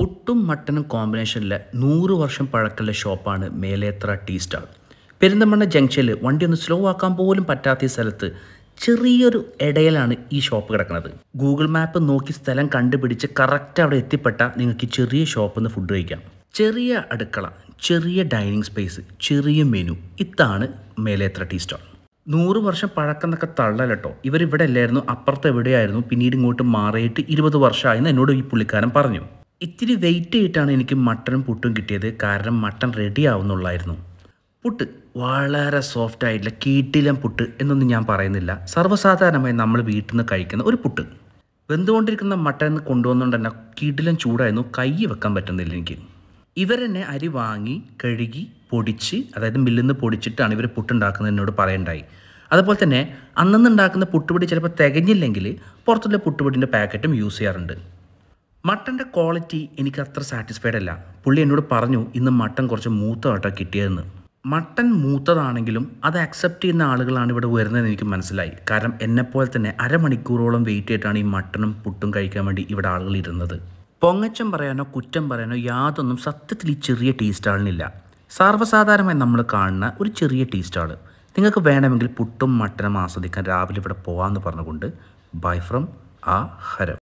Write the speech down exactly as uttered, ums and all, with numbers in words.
പുട്ടും മട്ടനും കോമ്പിനേഷനിലെ നൂറ് വർഷം പഴക്കമുള്ള ഷോപ്പാണ് മേലേത്തറ ടീ സ്റ്റാൾ. പെരിന്തൽമണ്ണ ജംഗ്ഷനിൽ വണ്ടി ഒന്ന് സ്ലോ ആക്കാൻ പോലും പറ്റാത്ത സ്ഥലത്ത് ചെറിയൊരു ഇടയിലാണ് ഈ ഷോപ്പ് കിടക്കുന്നത്. ഗൂഗിൾ മാപ്പ് നോക്കി സ്ഥലം കണ്ടുപിടിച്ച് കറക്റ്റ് അവിടെ എത്തിപ്പെട്ടാൽ നിങ്ങൾക്ക് ചെറിയ ഷോപ്പിൽ നിന്ന് ഫുഡ് കഴിക്കാം. ചെറിയ അടുക്കള, ചെറിയ ഡൈനിങ് സ്പേസ്, ചെറിയ മെനു, ഇതാണ് മേലേത്തറ ടീ സ്റ്റാൾ. നൂറ് വർഷം പഴക്കം എന്നൊക്കെ തള്ളലട്ടോ. ഇവരിവിടെ അല്ലായിരുന്നു, അപ്പുറത്ത് എവിടെയായിരുന്നു. പിന്നീട് ഇങ്ങോട്ട് മാറിയിട്ട് ഇരുപത് വർഷമായെന്ന് എന്നോട് ഈ പുള്ളിക്കാരൻ പറഞ്ഞു. ഇത്തിരി വെയിറ്റ് ചെയ്തിട്ടാണ് എനിക്ക് മട്ടനും പുട്ടും കിട്ടിയത്. കാരണം മട്ടൻ റെഡി ആവുന്നുള്ളായിരുന്നു. പുട്ട് വളരെ സോഫ്റ്റ് ആയിട്ടില്ല, കീട്ടിലം പുട്ട് എന്നൊന്നും ഞാൻ പറയുന്നില്ല. സർവ്വസാധാരണമായി നമ്മൾ വീട്ടിൽ നിന്ന് കഴിക്കുന്ന ഒരു പുട്ട്. വെന്തുകൊണ്ടിരിക്കുന്ന മട്ടൻ കൊണ്ടുവന്നുകൊണ്ട് തന്നെ കീട്ടിലം ചൂടായിരുന്നു, കൈ വെക്കാൻ പറ്റുന്നില്ല എനിക്ക്. ഇവരെന്നെ അരി വാങ്ങി കഴുകി പൊടിച്ച്, അതായത് മില്ലിൽ നിന്ന് പൊടിച്ചിട്ടാണ് ഇവർ പുട്ടുണ്ടാക്കുന്നത് എന്നോട് പറയണ്ടായി. അതുപോലെ തന്നെ അന്നന്ന് ഉണ്ടാക്കുന്ന പുട്ടുപൊടി ചിലപ്പോൾ തികഞ്ഞില്ലെങ്കിൽ പുറത്തുള്ള പുട്ടുപൊടിൻ്റെ പാക്കറ്റും യൂസ് ചെയ്യാറുണ്ട്. മട്ടൻ്റെ ക്വാളിറ്റി എനിക്ക് അത്ര സാറ്റിസ്ഫൈഡ് അല്ല. പുള്ളി എന്നോട് പറഞ്ഞു ഇന്ന് മട്ടൻ കുറച്ച് മൂത്തതായിട്ടോ കിട്ടിയതെന്ന്. മട്ടൻ മൂത്തതാണെങ്കിലും അത് അക്സെപ്റ്റ് ചെയ്യുന്ന ആളുകളാണ് ഇവിടെ വരുന്നതെന്ന് എനിക്ക് മനസ്സിലായി. കാരണം എന്നെപ്പോലെ തന്നെ അരമണിക്കൂറോളം വെയിറ്റ് ചെയ്തിട്ടാണ് ഈ മട്ടനും പുട്ടും കഴിക്കാൻ വേണ്ടി ഇവിടെ ആളുകൾ ഇരുന്നത്. പൊങ്ങച്ചം പറയാനോ കുറ്റം പറയാനോ യാതൊന്നും സത്യത്തിൽ ഈ ചെറിയ ടീ സ്റ്റാളിനില്ല. സർവ്വസാധാരണമായി നമ്മൾ കാണുന്ന ഒരു ചെറിയ ടീ സ്റ്റാൾ. നിങ്ങൾക്ക് വേണമെങ്കിൽ പുട്ടും മട്ടനും ആസ്വദിക്കാൻ രാവിലെ ഇവിടെ പോകാമെന്ന് പറഞ്ഞുകൊണ്ട് ബൈ ഫ്രം ആ ഹരം.